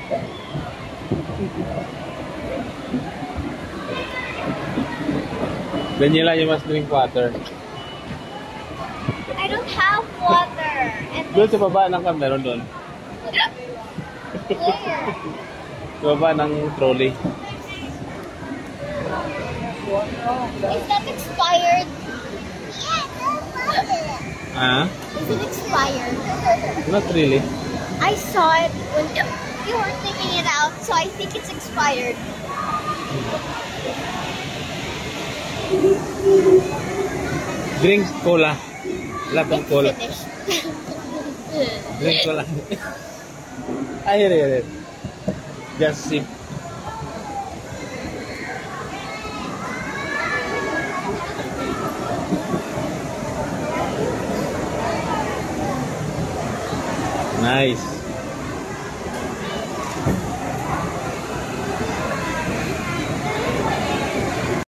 Daniela, you must drink water. I don't have water. And Doon sa baba ng meron doon. where? Sa baba ng trolley. Is that expired? Ah? Is it expired? Not really. I saw it when you were taking it out, so I think it's expired. Drink cola. Lahat ng cola. Finished. Drink cola. I hear it. Just sip. Nice.